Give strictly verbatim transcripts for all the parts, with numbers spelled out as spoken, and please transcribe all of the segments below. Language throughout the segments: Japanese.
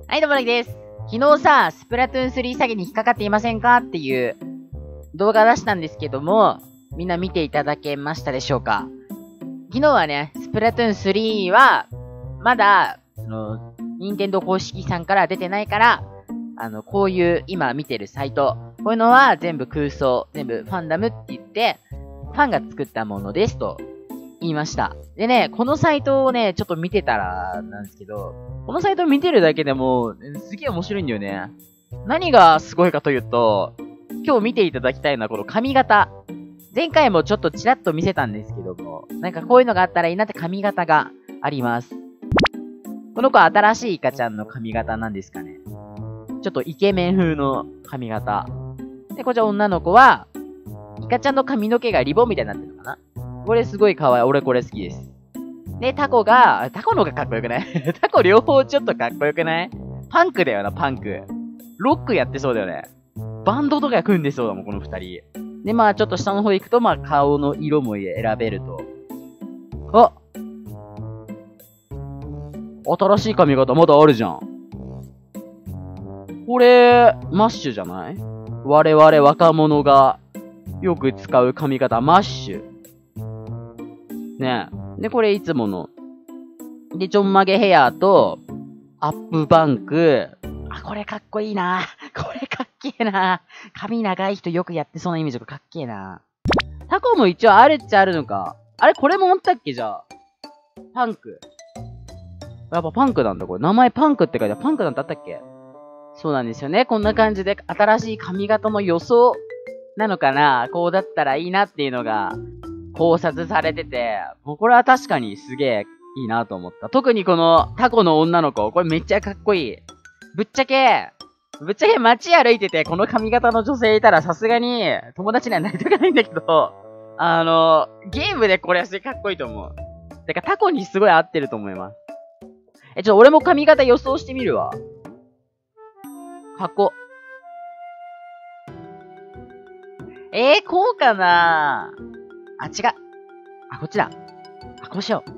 はい、どうもなぎです。昨日さ、スプラトゥーンスリー詐欺に引っかかっていませんかっていう動画出したんですけども、みんな見ていただけましたでしょうか？昨日はね、スプラトゥーンスリーは、まだ、その、任天堂公式さんから出てないから、あの、こういう今見てるサイト、こういうのは全部空想、全部ファンダムって言って、ファンが作ったものですと言いました。でね、このサイトをね、ちょっと見てたらなんですけど、このサイトを見てるだけでも、すげえ面白いんだよね。何がすごいかというと、今日見ていただきたいのはこの髪型。前回もちょっとちらっと見せたんですけども、なんかこういうのがあったらいいなって髪型があります。この子は新しいイカちゃんの髪型なんですかね。ちょっとイケメン風の髪型。で、こちら女の子は、イカちゃんの髪の毛がリボンみたいになってるのかな。これすごい可愛い。俺これ好きです。で、タコが、タコの方がかっこよくないタコ両方ちょっとかっこよくない？パンクだよな、パンク。ロックやってそうだよね。バンドとか組んでそうだもん、この二人。で、まあちょっと下の方行くと、まあ顔の色も選べると。あ！新しい髪型まだあるじゃん。これ、マッシュじゃない？我々若者がよく使う髪型、マッシュ。ねえ。で、これいつもの。で、ちょんまげヘアと、アップバンク。あ、これかっこいいな。これかっけえな。髪長い人よくやってそうなイメージがかっけえな。タコも一応あるっちゃあるのか。あれこれもあったっけじゃあ。パンク。やっぱパンクなんだこれ。名前パンクって書いてある。パンクなんてあったっけ？そうなんですよね。こんな感じで新しい髪型の予想なのかな。こうだったらいいなっていうのが考察されてて、もうこれは確かにすげえいいなと思った。特にこのタコの女の子、これめっちゃかっこいい。ぶっちゃけ、ぶっちゃけ街歩いててこの髪型の女性いたらさすがに友達にはなりたくないんだけど、あの、ゲームでこれはすげえかっこいいと思う。てかタコにすごい合ってると思います。え、ちょっと俺も髪型予想してみるわ。かっこ。えー、こうかなあ、違う。あ、こっちだ。あ、こうしよう。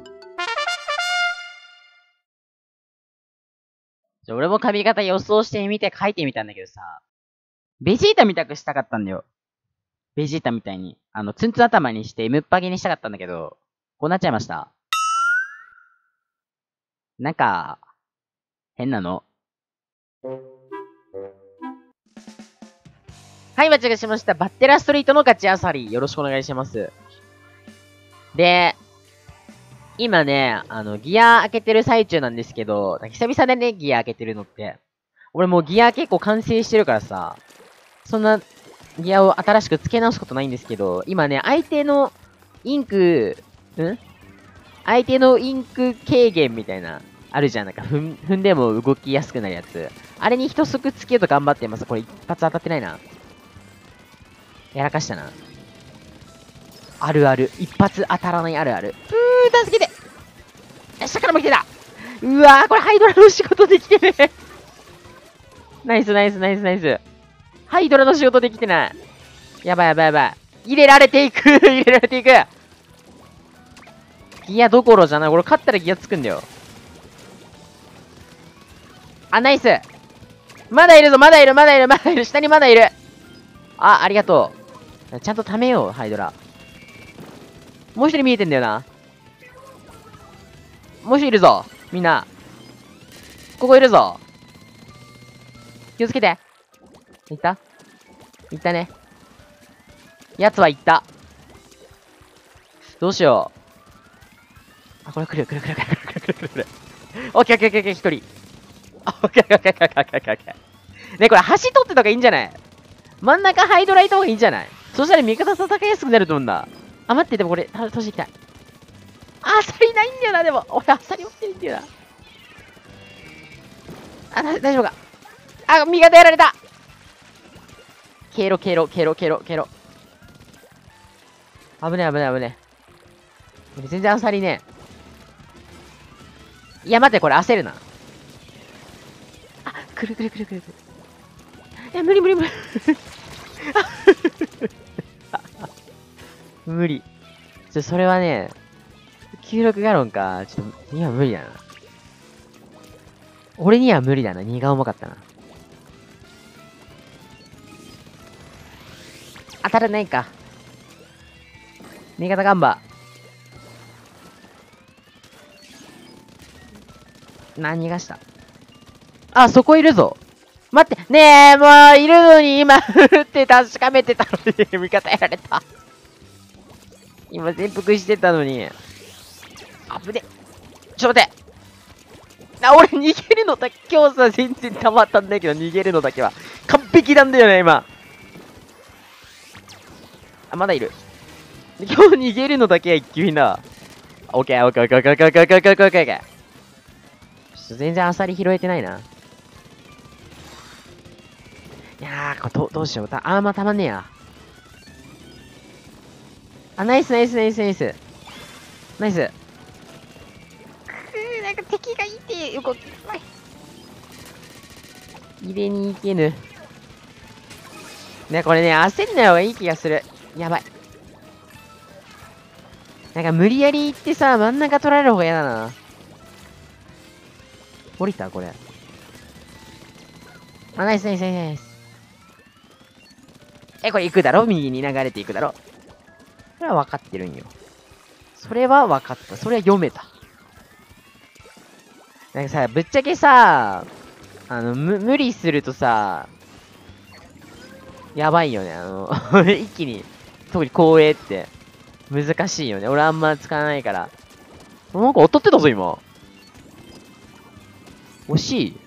じゃ、俺も髪型予想してみて書いてみたんだけどさ。ベジータみたくしたかったんだよ。ベジータみたいに。あの、ツンツン頭にして、ムッパゲにしたかったんだけど、こうなっちゃいました。なんか、変なの。はい、間違えしました。バッテラストリートのガチあさり。よろしくお願いします。で、今ね、あの、ギア開けてる最中なんですけど、久々でね、ギア開けてるのって。俺もうギア結構完成してるからさ、そんなギアを新しく付け直すことないんですけど、今ね、相手のインク、ん相手のインク軽減みたいな、あるじゃん。なんか踏ん、踏んでも動きやすくなるやつ。あれに一足つけようと頑張ってます。これ一発当たってないな。やらかしたな。あるある。一発当たらないあるある。うー、助けて！下からも来てた！うわー、これハイドラの仕事できてねナイスナイスナイスナイス。ハイドラの仕事できてない。やばいやばいやばい。入れられていく入れられていくギアどころじゃない。俺勝ったらギアつくんだよ。あ、ナイス。まだいるぞ、まだいる、まだいる、まだいる。下にまだいる。あ、ありがとう。ちゃんと貯めよう、ハイドラ。もう一人見えてんだよな。もう一人いるぞ。みんな。ここいるぞ。気をつけて。いったいったね。やつはいった。どうしよう。あ、これ来る来る来る来る来る来る来る来る。オッケーオッケーオッケーオッケー、一人。オッケーオッケーオッケーオッケーオッケーオッケー。ね、これ橋取ってた方がいいんじゃない？真ん中ハイドラいた方がいいんじゃない？そしたら味方戦いやすくなると思うんだ。あ、待って、でもこれ、閉じていきたい。あさりないんだよな、でも。俺、あさり持ってるんだよな。あ、大丈夫か。あ、味方やられた。経路、経路、経路、経路、経路。危ねえ、危ねえ、危ねえ。全然あさりねえ。いや、待って、これ焦るな。あ、くるくるくるくるくる。いや、無理無理無理。無理。ちょ、それはね、きゅうじゅうろくガロンか。ちょっと、今無理だな。 俺には無理だな。荷が重かったな。当たらないか。新潟ガンバ。何逃がした？あ、そこいるぞ。待って、ねえ、もう、いるのに今、振って確かめてたのに、味方やられた。今、潜伏してたのに。あぶね。ちょっと待って。あ、俺逃げるのだけ、今日さ、全然溜まったんだけど、逃げるのだけは。完璧なんだよね、今。あ、まだいる。今日逃げるのだけは一級品だ。オッケー、オッケー、オッケー、オッケー、オッケー、オッケー、オッケー、オッケー、オッケー。ちょっと全然アサリ拾えてないな。いやー、これどどうしよう。たあー、まあ、たまんねえや。あ、ナイス、ナイス、ナイス、ナイス。ナイス。くー、なんか敵がいて、動きない。入れに行けぬ。ね、これね、焦んない方がいい気がする。やばい。なんか無理やり行ってさ、真ん中取られる方が嫌だな。降りたこれ。あ、ナイスナイスナイスナイス。え、これ行くだろ？右に流れていくだろ？それは分かってるんよ。それは分かった。それは読めた。なんかさ、ぶっちゃけさ、あの、む、無理するとさ、やばいよね。あの、一気に、特に光栄って、難しいよね。俺あんま使わないから。なんか当たってたぞ、今。惜しい。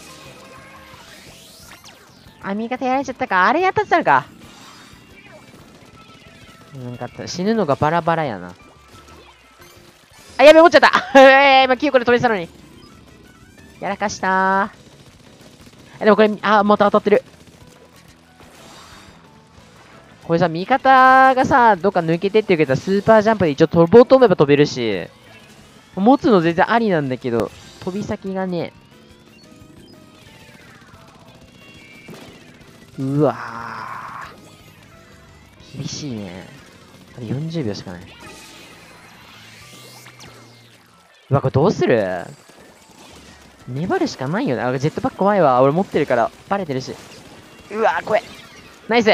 あ、味方やられちゃったか。あれ当たってたのか。なんかあった。死ぬのがバラバラやな。あ、やべ、持っちゃったえー、今、キヨコで止めてたのに。やらかしたー。でもこれ、あ、また当たってる。これさ、味方がさ、どっか抜けてって言うけど、スーパージャンプで一応飛ぼうと思えば飛べるし、持つの全然ありなんだけど、飛び先がね、うわー。厳しいね。あれよんじゅうびょうしかない。うわ、これどうする？粘るしかないよね。あ、ジェットパック怖いわ。俺持ってるからバレてるし。うわー、怖い。ナイス。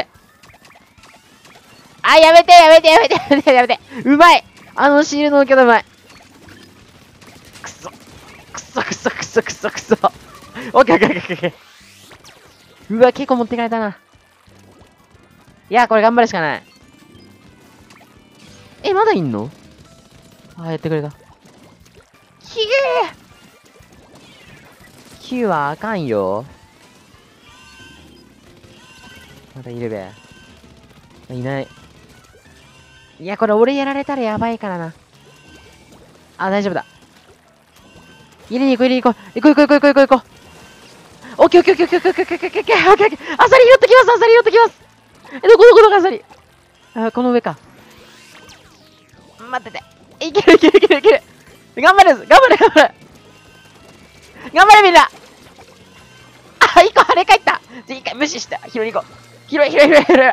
あ、やめてやめてやめてやめてやめて。うまい。あのシールドのけどうまい。くそ。くそくそくそくそくそ。オッケーオッケーオッケーオッケー。うわ、結構持ってかれたな。いや、これ頑張るしかない。え、まだいんの？あ、やってくれた。ひげーきゅうはあかんよ。まだいるべ。いない。いや、これ俺やられたらやばいからな。あ、大丈夫だ。入れに行こう、入れに行こう。行こう行こう行こう行こう行こう。オッケーオッケーオッケーオッケーオッケーオッケーオッケーオッケーオッケーオッケー。アサリ拾ってきます、アサリ拾ってきます。え、どこどこどこアサリ。あ、この上か。待ってて。いけるいけるいけるいける。頑張れ頑張れ頑張れ頑張れみんな。あ、一個跳ね返った。じゃ、一回無視した。拾いに行こう。拾い拾い拾い拾い。あ、いけいけいけた。や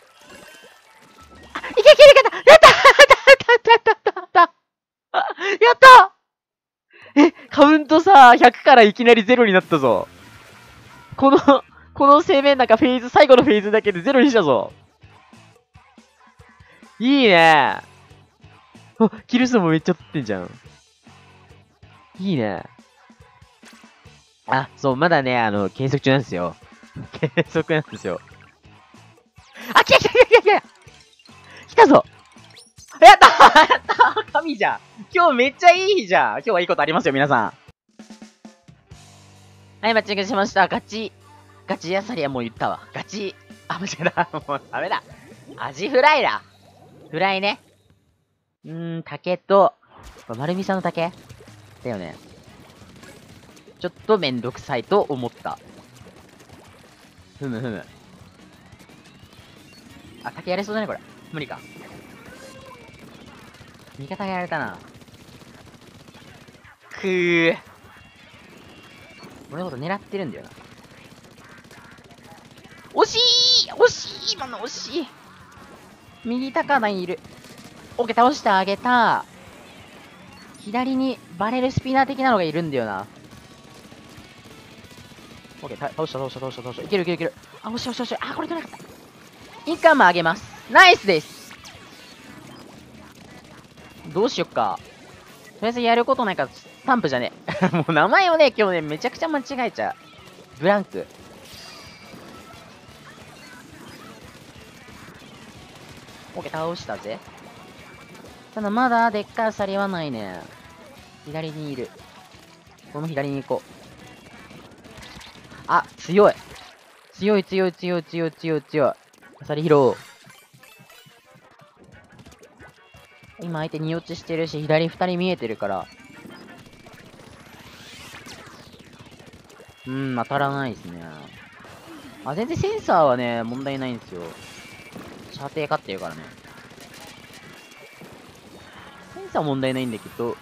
ったやったやったやったやったやったやったえ、カウントさ、ひゃくからいきなりゼロになったぞ。この、この生命なんかフェーズ、最後のフェーズだけでゼロにしたぞ。いいね。あ、キル数もめっちゃ取ってんじゃん。いいね。あ、そう、まだね、あの、計測中なんですよ。計測なんですよ。あ、来た来た来た来た来た来たぞやったやった神じゃん今日めっちゃいい日じゃん今日はいいことありますよ、皆さん。はい、マッチングしました。ガチ。ガチ野菜はもう言ったわ。ガチ。あ、間違えた。もうダメだ。アジフライだ。フライね。うーん、竹と、丸みさんの竹だよね。ちょっとめんどくさいと思った。ふむふむ。あ、竹やれそうだね、これ。無理か。味方やられたな。くー。俺のこと狙ってるんだよな。惜しい惜しい今の惜しい右高台にいる。オッケー、倒してあげた。左にバレルスピナー的なのがいるんだよな。 オッケー、倒した、倒した、倒した、倒した。いけるいけるいける。あ、押し押し押し。あ、これ取れなかった。インカム上げます。ナイスです。どうしよっか。とりあえずやることないから、スタンプじゃねえ。もう名前をね、今日ね、めちゃくちゃ間違えちゃう。ブランク。オッケー、倒したぜ。ただまだでっかいアサリはないね。左にいる。この左に行こう。あ、強い。強い強い強い強い強い強い。アサリ拾おう。今相手に落ちしてるし、左二人見えてるから。うーん、当たらないですね。あ、全然センサーはね、問題ないんですよ。射程勝ってるからね。センサーは問題ないんだけど。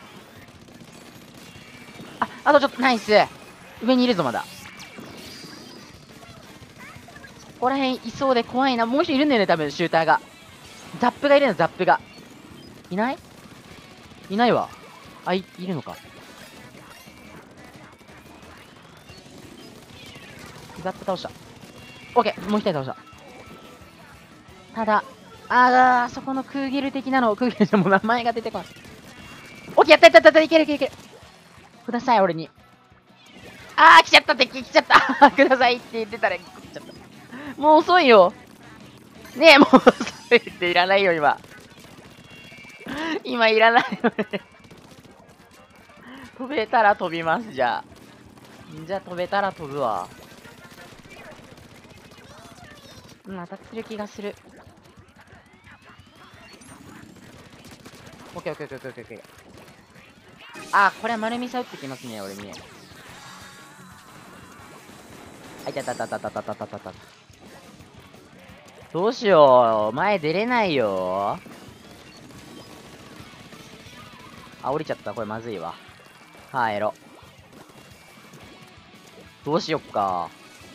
あ、あとちょっと、ナイス。上にいるぞ、まだ。ここら辺いそうで怖いな。もう一人いるんだよね、多分、シューターが。ザップがいるの、ザップが。いないいないわ。あ、い、いるのか。ザップ倒した。オッケー、もう一人倒した。ただ、あー、そこのクーゲル的なの、クーゲルじゃもう名前が出てこない。オッケー、やったやったやった、いけるいけるいける。ください、俺に。あー、来ちゃった敵、来ちゃった。くださいって言ってたら、来ちゃった。もう遅いよ。ねえ、もう遅いっていらないよ、今。今いらないよね。飛べたら飛びます、じゃあ。じゃあ飛べたら飛ぶわ。うん、当たってる気がする。オッケーオッケーオッケーオッケーオッケー。あー、これは丸みさ打ってきますね、俺に。あ、いたたたたたたたたたた。どうしよう。前出れないよ。あ、降りちゃった。これまずいわ。帰ろ。どうしよっか。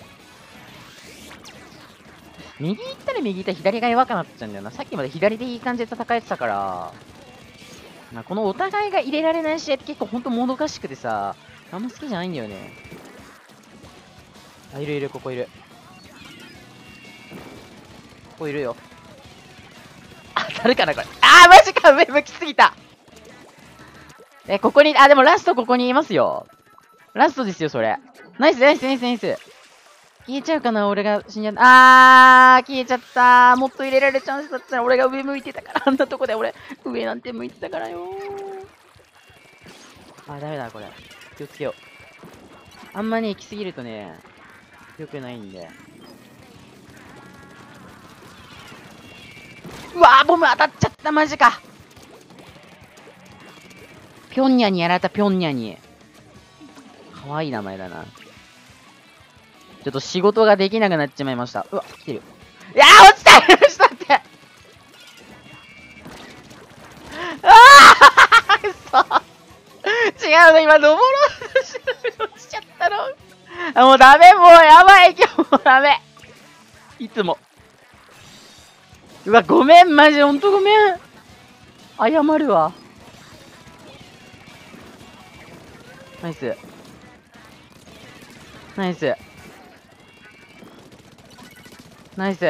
右行ったら右行ったら左が弱くなっちゃうんだよな。さっきまで左でいい感じで戦えてたから。まあ、このお互いが入れられない試合って結構ほんともどかしくてさ、あんま好きじゃないんだよね。あ、いるいる、ここいる。ここいるよ。当たるかな、これ。あー、マジか、上向きすぎた。え、ここに、あ、でもラストここにいますよ。ラストですよ、それ。ナイス、ナイス、ナイス、ナイス。消えちゃうかな、俺が死んじゃった。あー、消えちゃったー。もっと入れられるチャンスだったら俺が上向いてたから。あんなとこで俺、上なんて向いてたからよー。あ、ダメだ、これ。気をつけよう。あんまね、行きすぎるとね、良くないんで。うわー、ボム当たっちゃった、マジか。ピョンニャにやられた、ピョンニャに。かわいい名前だな。ちょっと仕事ができなくなっちまいました。うわ、来てる。いやー、落ちたちょっと待って。あー嘘違うの、今、登ろうとしてる落ちちゃったの。あ、もうダメ、もうやばい、今日もうダメ。いつも。うわ、ごめん、マジ、ほんとごめん。謝るわ。ナイス。ナイス。ナイス。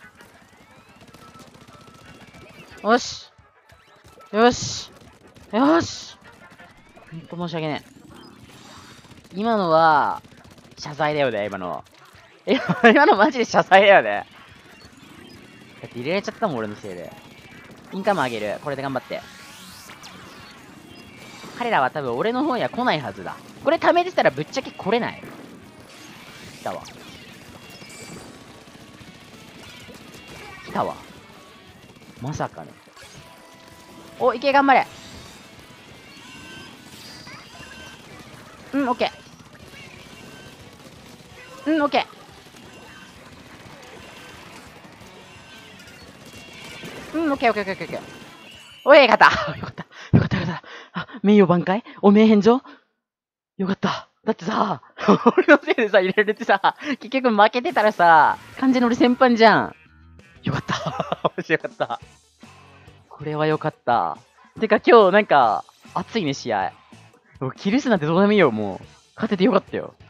よし。よし。よし。ほんと申し訳ねえ。今のは、謝罪だよね、今の。今のマジで謝罪だよね。だって入れられちゃったもん、俺のせいで。インカム上げる。これで頑張って。彼らは多分俺の方には来ないはずだ。これ貯めてたらぶっちゃけ来れない。来たわ。来たわ。まさかね。お、いけ、頑張れ。うん、オッケー。うん、オッケー。うん、オッケー、オッケー、オッケー、オッケー。おい、よかった。よかった。よかった、よかった。あ、名誉挽回お名返上よかった。だってさ、俺のせいでさ、入れられてさ、結局負けてたらさ、完全に俺先輩じゃん。よかった。面白かった。これはよかった。てか今日なんか、熱いね、試合。もうキル数なんてどうでもいいよ、もう。勝ててよかったよ。